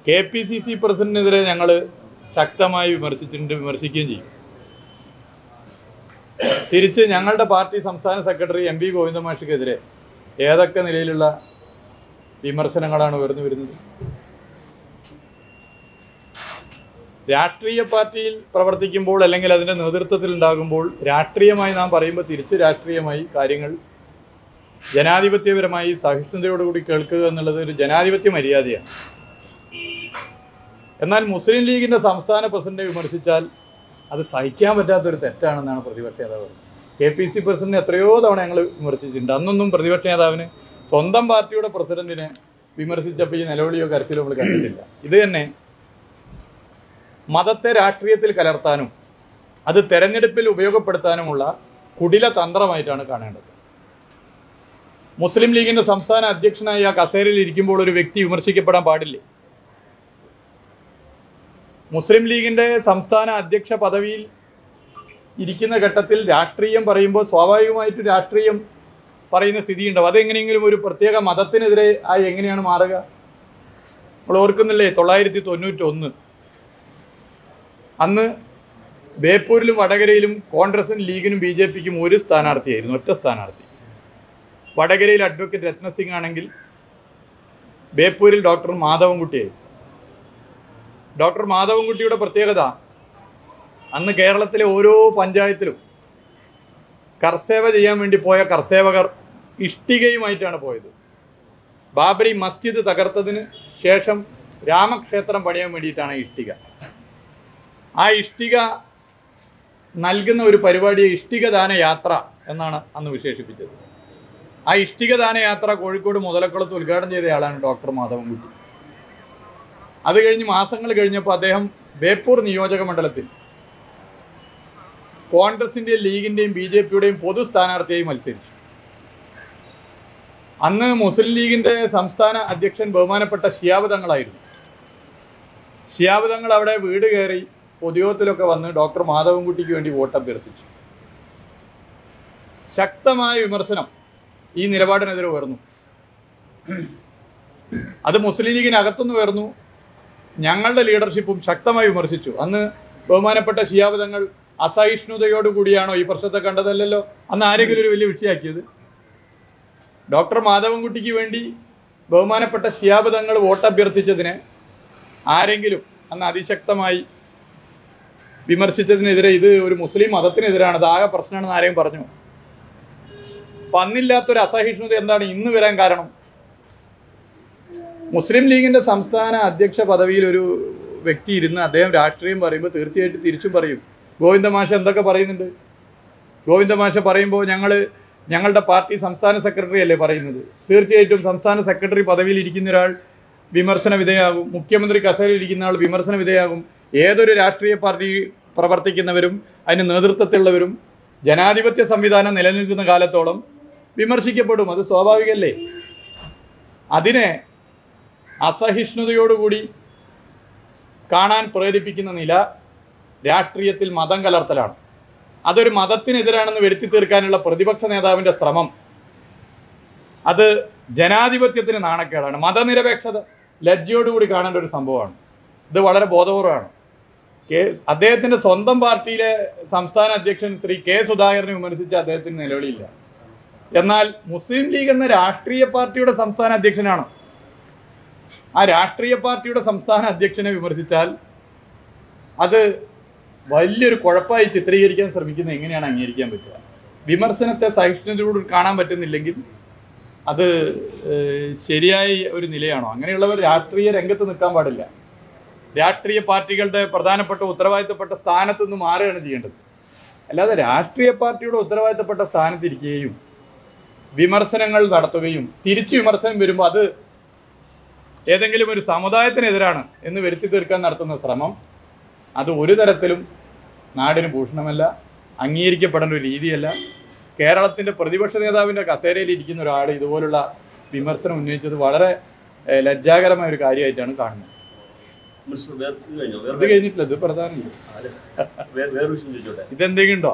KPCC പ്രസിഡന്റിനെതിരെ ഞങ്ങൾ ശക്തമായി വിമർശിക്കുകയും ചെയ്യും. തിരിച്ച് ഞങ്ങളുടെ പാർട്ടി സംസ്ഥാന സെക്രട്ടറി MP ഗോവിന്ദമാഷിക്കെതിരെ ഏതൊക്കെ നിലയിലുള്ള വിമർശനങ്ങളാണ് ഉയർന്നു വരുന്നത്? രാഷ്ട്രീയ പാർട്ടിയിൽ പ്രവർത്തിക്കുമ്പോൾ അല്ലെങ്കിൽ അതിൻ്റെ നേതൃത്വത്തിൽ ഉണ്ടാകുമ്പോൾ രാഷ്ട്രീയമായി നാം പറയുമ്പോൾ തിരിച്ച് രാഷ്ട്രീയമായി കാര്യങ്ങൾ ജനാധിപത്യപരമായി സഹിഷ്ണുതയോടുകൂടി കേൾക്കുക എന്നുള്ളത് ഒരു ജനാധിപത്യ മര്യാദയാണ്. എന്നാൽ മുസ്ലിം ലീഗിൻ്റെ സംസ്ഥാന പ്രസിഡന്റിനെ വിമർശിച്ചാൽ അത് സഹിക്കാൻ പറ്റാത്തൊരു തെറ്റാണെന്നാണ് പ്രതിപക്ഷ നേതാവ് പറഞ്ഞത്. KPCC പ്രസിഡന്റിനെ എത്രയോ തവണ ഞങ്ങൾ വിമർശിച്ചിട്ടുണ്ട്. അന്നൊന്നും പ്രതിപക്ഷ നേതാവിന് സ്വന്തം പാർട്ടിയുടെ പ്രസിഡന്റിനെ വിമർശിച്ചപ്പോൾ ഈ നിലവിളിയോ കരച്ചിലോ നമ്മൾ കണ്ടിട്ടില്ല. ഇത് തന്നെ മതത്തെ രാഷ്ട്രീയത്തിൽ കലർത്താനും അത് തെരഞ്ഞെടുപ്പിൽ ഉപയോഗപ്പെടുത്താനുമുള്ള കുടില തന്ത്രമായിട്ടാണ് കാണേണ്ടത്. മുസ്ലിം ലീഗിന്റെ സംസ്ഥാന അധ്യക്ഷനായി ആ കസേരയിൽ ഇരിക്കുമ്പോൾ ഒരു വ്യക്തി വിമർശിക്കപ്പെടാൻ പാടില്ലേ? മുസ്ലിം ലീഗിന്റെ സംസ്ഥാന അധ്യക്ഷ പദവിയിൽ ഇരിക്കുന്ന ഘട്ടത്തിൽ രാഷ്ട്രീയം പറയുമ്പോൾ സ്വാഭാവികമായിട്ട് രാഷ്ട്രീയം പറയുന്ന സ്ഥിതിയുണ്ടാവും. അതെങ്ങനെയെങ്കിലും ഒരു പ്രത്യേക മതത്തിനെതിരെ ആയി എങ്ങനെയാണ് മാറുക? നമ്മൾ ഓർക്കുന്നില്ലേ 1991 അന്ന് ബേപ്പൂരിലും വടകരയിലും കോൺഗ്രസിനും ലീഗിനും BJPക്കും ഒരു സ്ഥാനാർത്ഥിയായിരുന്നു, ഒറ്റ സ്ഥാനാർത്ഥി. വടകരയിൽ അഡ്വക്കേറ്റ് രത്നസിംഗ് ആണെങ്കിൽ ബേപ്പൂരിൽ ഡോക്ടർ മാധവൻകുട്ടിയായിരുന്നു. ഡോക്ടർ മാധവൻകുട്ടിയുടെ പ്രത്യേകത അന്ന് കേരളത്തിലെ ഓരോ പഞ്ചായത്തിലും കർസേവ ചെയ്യാൻ വേണ്ടി പോയ കർസേവകർ ഇഷ്ടികയുമായിട്ടാണ് പോയത്. ബാബരി മസ്ജിദ് തകർത്തതിന് ശേഷം രാമക്ഷേത്രം പണിയാൻ വേണ്ടിയിട്ടാണ് ഇഷ്ടിക. ആ ഇഷ്ടിക നൽകുന്ന ഒരു പരിപാടിയെ ഇഷ്ടികദാന യാത്ര എന്നാണ് അന്ന് വിശേഷിപ്പിച്ചത്. ആ ഇഷ്ടികദാന യാത്ര കോഴിക്കോട് മുതലക്കുളത്ത് ഉദ്ഘാടനം ചെയ്തയാളാണ് ഡോക്ടർ മാധവൻകുട്ടി. അത് കഴിഞ്ഞ് മാസങ്ങൾ കഴിഞ്ഞപ്പോൾ അദ്ദേഹം ബേപ്പൂർ നിയോജക മണ്ഡലത്തിൽ കോൺഗ്രസിൻ്റെയും ലീഗിൻ്റെയും BJPയുടെയും പൊതു സ്ഥാനാർത്ഥിയായി മത്സരിച്ചു. അന്ന് മുസ്ലിം ലീഗിൻ്റെ സംസ്ഥാന അധ്യക്ഷൻ ബഹുമാനപ്പെട്ട ശിഹാബ് തങ്ങളായിരുന്നു. ശിഹാബ് തങ്ങൾ അവിടെ വീട് കയറി പൊതുയോഗത്തിലൊക്കെ വന്ന് ഡോക്ടർ മാധവൻകുട്ടിക്ക് വേണ്ടി വോട്ട് അഭ്യർത്ഥിച്ചു. ശക്തമായ വിമർശനം ഈ നിലപാടിനെതിരെ ഉയർന്നു. അത് മുസ്ലിം ലീഗിനകത്തുനിന്ന് ഉയർന്നു. ഞങ്ങളുടെ ലീഡർഷിപ്പും ശക്തമായി വിമർശിച്ചു. അന്ന് ബഹുമാനപ്പെട്ട ശിഹാബ് തങ്ങൾ അസഹിഷ്ണുതയോടുകൂടിയാണോ ഈ പ്രശ്നത്തെ കണ്ടതല്ലല്ലോ. അന്ന് ആരെങ്കിലും ഒരു വലിയ വിഷയമാക്കിയത്? ഡോക്ടർ മാധവൻകുട്ടിക്ക് വേണ്ടി ബഹുമാനപ്പെട്ട ശിഹാബ് തങ്ങൾ വോട്ട് അഭ്യർത്ഥിച്ചതിനെ ആരെങ്കിലും അന്ന് അതിശക്തമായി വിമർശിച്ചതിനെതിരെ ഇത് ഒരു മുസ്ലിം മതത്തിനെതിരാണ്, അത് ആകെ പ്രശ്നമാണെന്ന് ആരെയും പറഞ്ഞു? അപ്പം അന്നില്ലാത്തൊരു അസഹിഷ്ണുത എന്താണ് ഇന്ന് വരാൻ കാരണം? മുസ്ലിം ലീഗിൻ്റെ സംസ്ഥാന അധ്യക്ഷ പദവിയിൽ ഒരു വ്യക്തി ഇരുന്ന് അദ്ദേഹം രാഷ്ട്രീയം പറയുമ്പോൾ തീർച്ചയായിട്ടും തിരിച്ചും പറയും. ഗോവിന്ദമാഷ് എന്തൊക്കെ പറയുന്നുണ്ട്? ഗോവിന്ദമാഷ് പറയുമ്പോൾ ഞങ്ങളുടെ പാർട്ടി സംസ്ഥാന സെക്രട്ടറി അല്ലേ പറയുന്നത്. തീർച്ചയായിട്ടും സംസ്ഥാന സെക്രട്ടറി പദവിയിൽ ഇരിക്കുന്ന ഒരാൾ വിമർശന വിധേയമാകും. മുഖ്യമന്ത്രി കസേരയിൽ ഇരിക്കുന്ന ആൾ വിമർശന വിധേയമാകും. ഏതൊരു രാഷ്ട്രീയ പാർട്ടി പ്രവർത്തിക്കുന്നവരും അതിന് നേതൃത്വത്തിലുള്ളവരും ജനാധിപത്യ സംവിധാനം നിലനിൽക്കുന്ന കാലത്തോളം വിമർശിക്കപ്പെടും. അത് സ്വാഭാവികമല്ലേ? അതിനെ അസഹിഷ്ണുതയോടുകൂടി കാണാൻ പ്രേരിപ്പിക്കുന്ന നില രാഷ്ട്രീയത്തിൽ മതം കലർത്തലാണ്. അതൊരു മതത്തിനെതിരാണെന്ന് വരുത്തി തീർക്കാനുള്ള പ്രതിപക്ഷ നേതാവിൻ്റെ ശ്രമം അത് ജനാധിപത്യത്തിന് നാണക്കേടാണ്. മതനിരപേക്ഷത ലജ്ജയോടുകൂടി കാണേണ്ട ഒരു സംഭവമാണ്. ഇത് വളരെ ബോധപൂർവമാണ്. അദ്ദേഹത്തിൻ്റെ സ്വന്തം പാർട്ടിയിലെ സംസ്ഥാന അധ്യക്ഷൻ ശ്രീ K. സുധാകരനെ വിമർശിച്ച അദ്ദേഹത്തിന് നിലവിളിയില്ല. എന്നാൽ മുസ്ലിം ലീഗ് എന്ന രാഷ്ട്രീയ പാർട്ടിയുടെ സംസ്ഥാന അധ്യക്ഷനാണ്. ആ രാഷ്ട്രീയ പാർട്ടിയുടെ സംസ്ഥാന അധ്യക്ഷനെ വിമർശിച്ചാൽ അത് വലിയൊരു കുഴപ്പമായി ചിത്രീകരിക്കാൻ ശ്രമിക്കുന്നത് എങ്ങനെയാണ് അംഗീകരിക്കാൻ പറ്റുക? വിമർശനത്തെ സഹിഷ്ണുതയോട് കാണാൻ പറ്റുന്നില്ലെങ്കിൽ അത് ശരിയായ ഒരു നിലയാണോ? അങ്ങനെയുള്ളവർ രാഷ്ട്രീയ രംഗത്ത് നിൽക്കാൻ പാടില്ല. രാഷ്ട്രീയ പാർട്ടികളുടെ പ്രധാനപ്പെട്ട ഉത്തരവാദിത്തപ്പെട്ട സ്ഥാനത്ത് നിന്ന് മാറുകയാണ് ചെയ്യേണ്ടത്. അല്ലാതെ രാഷ്ട്രീയ പാർട്ടിയുടെ ഉത്തരവാദിത്തപ്പെട്ട സ്ഥാനത്തിരിക്കുകയും വിമർശനങ്ങൾ നടത്തുകയും തിരിച്ചു വിമർശനം വരുമ്പോൾ അത് ഏതെങ്കിലും ഒരു സമുദായത്തിനെതിരാണ് എന്ന് വരുത്തി തീർക്കാൻ നടത്തുന്ന ശ്രമം അത് ഒരു തരത്തിലും നാടിന് ഭൂഷണമല്ല, അംഗീകരിക്കപ്പെടേണ്ട ഒരു രീതിയല്ല. കേരളത്തിൻ്റെ പ്രതിപക്ഷ നേതാവിൻ്റെ കസേരയിൽ ഇരിക്കുന്ന ഒരാൾ ഇതുപോലുള്ള വിമർശനം ഉന്നയിച്ചത് വളരെ ലജ്ജാകരമായ ഒരു കാര്യമായിട്ടാണ് കാണുന്നത്. ഇത് കഴിഞ്ഞിട്ടില്ല, ഇത് പ്രധാനമില്ല. ഇതെന്തെങ്കിലും ഉണ്ടോ?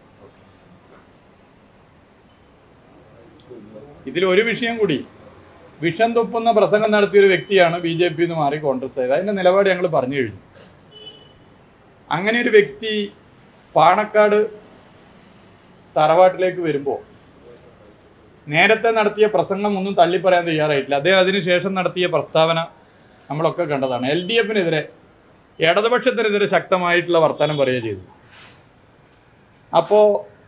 ഇതിലൊരു വിഷയം കൂടി വിഷം തുപ്പുന്ന പ്രസംഗം നടത്തിയൊരു വ്യക്തിയാണ് BJP എന്ന് മാറി കോൺഗ്രസ് ആയത്. അതിൻ്റെ നിലപാട് ഞങ്ങൾ പറഞ്ഞു കഴിഞ്ഞു. അങ്ങനെ ഒരു വ്യക്തി പാണക്കാട് തറവാട്ടിലേക്ക് വരുമ്പോൾ നേരത്തെ നടത്തിയ പ്രസംഗം ഒന്നും തള്ളിപ്പറയാൻ തയ്യാറായിട്ടില്ല. അദ്ദേഹം അതിനുശേഷം നടത്തിയ പ്രസ്താവന നമ്മളൊക്കെ കണ്ടതാണ്. LDFനെതിരെ, ഇടതുപക്ഷത്തിനെതിരെ ശക്തമായിട്ടുള്ള വർത്തമാനം പറയുക ചെയ്തു. അപ്പോൾ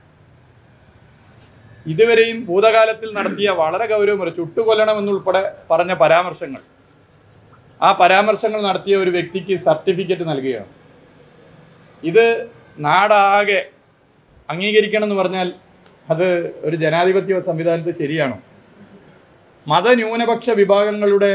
ഇതുവരെയും ഭൂതകാലത്തിൽ നടത്തിയ വളരെ ഗൗരവമുള്ള ചുട്ടുകൊല്ലണമെന്നുൾപ്പെടെ പറഞ്ഞ പരാമർശങ്ങൾ, ആ പരാമർശങ്ങൾ നടത്തിയ ഒരു വ്യക്തിക്ക് സർട്ടിഫിക്കറ്റ് നൽകുകയാണ്. ഇത് നാടാകെ അംഗീകരിക്കണം എന്ന് പറഞ്ഞാൽ അത് ഒരു ജനാധിപത്യ സംവിധാനത്തിൽ ശരിയാണോ? മതന്യൂനപക്ഷ വിഭാഗങ്ങളുടെ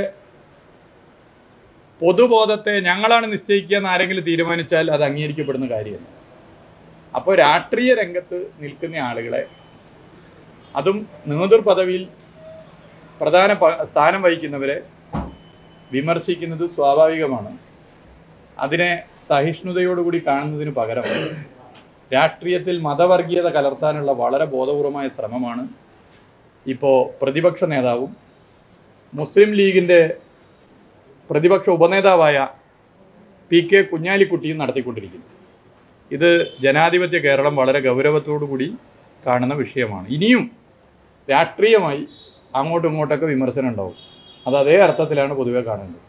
പൊതുബോധത്തെ ഞങ്ങളാണ് നിശ്ചയിക്കുക എന്ന് ആരെങ്കിലും തീരുമാനിച്ചാൽ അത് അംഗീകരിക്കപ്പെടുന്ന കാര്യമല്ല. അപ്പോൾ രാഷ്ട്രീയ രംഗത്ത് നിൽക്കുന്ന ആളുകളെ, അതും നേതൃപദവിയിൽ പ്രധാന സ്ഥാനം വഹിക്കുന്നവരെ വിമർശിക്കുന്നത് സ്വാഭാവികമാണ്. അതിനെ സഹിഷ്ണുതയോടുകൂടി കാണുന്നതിന് പകരം രാഷ്ട്രീയത്തിൽ മതവർഗീയത കലർത്താനുള്ള വളരെ ബോധപൂർവമായ ശ്രമമാണ് ഇപ്പോൾ പ്രതിപക്ഷ നേതാവും മുസ്ലിം ലീഗിൻ്റെ പ്രതിപക്ഷ ഉപനേതാവായ PK കുഞ്ഞാലിക്കുട്ടിയും നടത്തിക്കൊണ്ടിരിക്കുന്നത്. ഇത് ജനാധിപത്യ കേരളം വളരെ ഗൗരവത്തോടുകൂടി കാണുന്ന വിഷയമാണ്. ഇനിയും രാഷ്ട്രീയമായി അങ്ങോട്ടും ഇങ്ങോട്ടൊക്കെ വിമർശനം ഉണ്ടാവും. അത് അതേ അർത്ഥത്തിലാണ് പൊതുവെ കാണുന്നത്.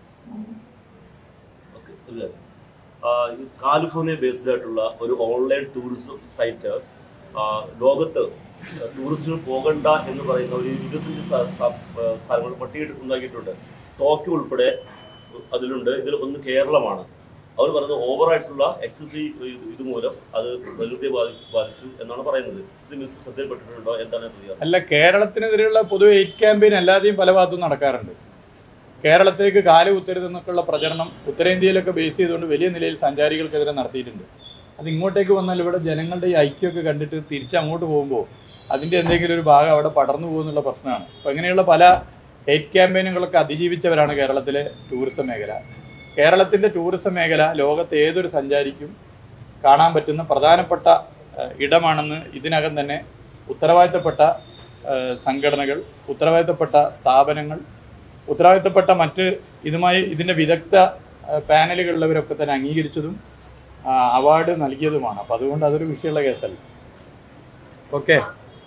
കാലിഫോർണിയ ബേസ്ഡ് ആയിട്ടുള്ള ഒരു ഓൺലൈൻ ടൂറിസം സൈറ്റ് ലോകത്ത് ടൂറിസ്റ്റുകൾ പോകണ്ട എന്ന് പറയുന്ന ഒരു 25 സ്ഥലങ്ങൾ പട്ടിക ഉണ്ടാക്കിയിട്ടുണ്ട്. ടോക്കിയോ ഉൾപ്പെടെ അതിലുണ്ട്. ഇതിൽ ഒന്ന് കേരളമാണ്. അവർ പറയുന്നത് ഓവറായിട്ടുള്ള എക്സസീവ് ഇത് മൂലം അത് പ്രകൃതിയെ ബാധിച്ചു എന്നാണ് പറയുന്നത്. ഇത് മിസ് ശ്രദ്ധയിൽപ്പെട്ടിട്ടുണ്ടോ? എന്താണ് പറയുക? അല്ല, കേരളത്തിനെതിരെയുള്ള പൊതുവെ എയ്റ്റ് ക്യാമ്പയിൻ അല്ലാതെയും പല ഭാഗത്തും നടക്കാറുണ്ട്. കേരളത്തിലേക്ക് കാല് കുത്തരുതെന്നൊക്കെയുള്ള പ്രചരണം ഉത്തരേന്ത്യയിലൊക്കെ ബേസ് ചെയ്തുകൊണ്ട് വലിയ നിലയിൽ സഞ്ചാരികൾക്കെതിരെ നടത്തിയിട്ടുണ്ട്. അത് ഇങ്ങോട്ടേക്ക് വന്നാൽ ഇവിടെ ജനങ്ങളുടെ ഈ ഐക്യമൊക്കെ കണ്ടിട്ട് തിരിച്ച് അങ്ങോട്ട് പോകുമ്പോൾ അതിൻ്റെ എന്തെങ്കിലും ഒരു ഭാഗം അവിടെ പടർന്നു പോകുന്നുള്ള പ്രശ്നമാണ്. അപ്പോൾ ഇങ്ങനെയുള്ള പല ഹെയ്റ്റ് ക്യാമ്പയിനുകളൊക്കെ അതിജീവിച്ചവരാണ് കേരളത്തിലെ ടൂറിസം മേഖല. കേരളത്തിൻ്റെ ടൂറിസം മേഖല ലോകത്തെ ഏതൊരു സഞ്ചാരിക്കും കാണാൻ പറ്റുന്ന പ്രധാനപ്പെട്ട ഇടമാണെന്ന് ഇതിനകം തന്നെ ഉത്തരവാദിത്തപ്പെട്ട സംഘടനകൾ, ഉത്തരവാദിത്തപ്പെട്ട സ്ഥാപനങ്ങൾ, ഉത്തരവാദിത്തപ്പെട്ട മറ്റ് ഇതിൻ്റെ വിദഗ്ധ പാനലുകളിലുള്ളവരൊക്കെ തന്നെ അംഗീകരിച്ചതും അവാർഡ് നൽകിയതുമാണ്. അപ്പം അതുകൊണ്ട് അതൊരു വിഷയമുള്ള കേസല്ല. ഓക്കെ.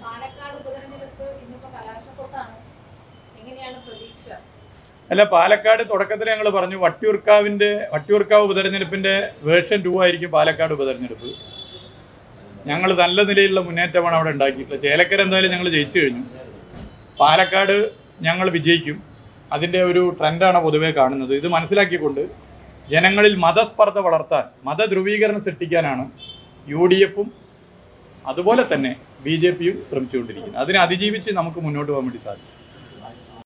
അല്ല, പാലക്കാട് തുടക്കത്തിൽ ഞങ്ങൾ പറഞ്ഞു വട്ടിയൂർക്കാവ് ഉപതെരഞ്ഞെടുപ്പിന്റെ വേർഷൻ 2 ആയിരിക്കും പാലക്കാട് ഉപതെരഞ്ഞെടുപ്പ്. ഞങ്ങൾ നല്ല നിലയിലുള്ള മുന്നേറ്റമാണ് അവിടെ ഉണ്ടാക്കിയിട്ടുള്ളത്. ചേലക്കര എന്തായാലും ഞങ്ങൾ ജയിച്ചു കഴിഞ്ഞു. പാലക്കാട് ഞങ്ങൾ വിജയിക്കും. അതിൻ്റെ ഒരു ട്രെൻഡാണ് പൊതുവെ കാണുന്നത്. ഇത് മനസ്സിലാക്കിക്കൊണ്ട് ജനങ്ങളിൽ മതസ്പർദ്ധ വളർത്താൻ, മതധ്രുവീകരണം സൃഷ്ടിക്കാനാണ് UDFും അതുപോലെ തന്നെ BJPയും ശ്രമിച്ചുകൊണ്ടിരിക്കുന്നത്. അതിനെ അതിജീവിച്ച് നമുക്ക് മുന്നോട്ട് പോകാൻ വേണ്ടി സാധിക്കും.